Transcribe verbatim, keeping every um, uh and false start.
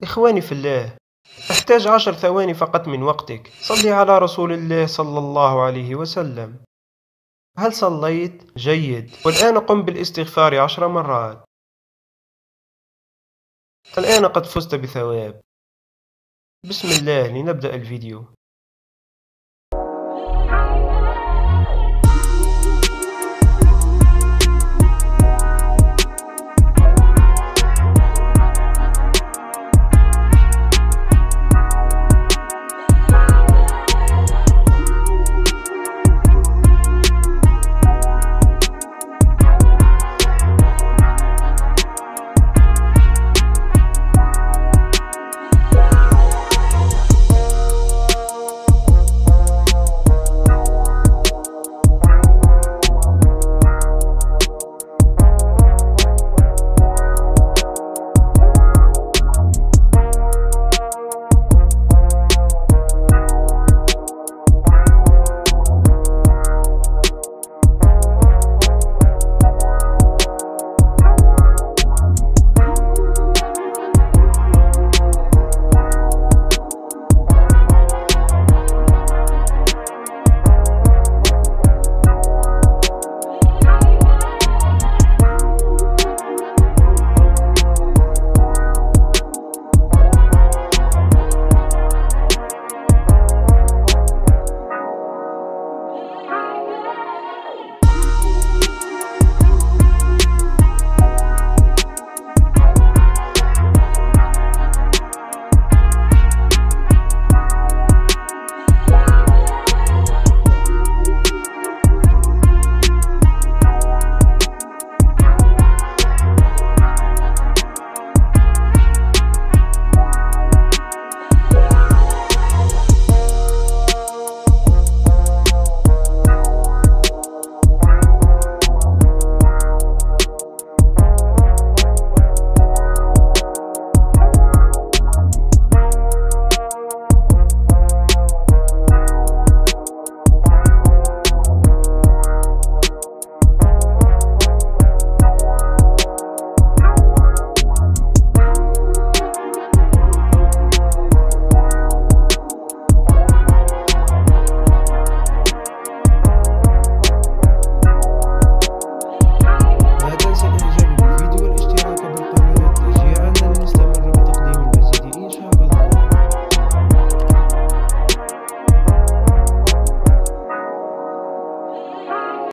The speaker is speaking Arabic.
إخواني في الله، أحتاج عشر ثواني فقط من وقتك. صلي على رسول الله صلى الله عليه وسلم. هل صليت؟ جيد. والآن قم بالاستغفار عشر مرات. الآن قد فزت بثواب. بسم الله، لنبدأ الفيديو.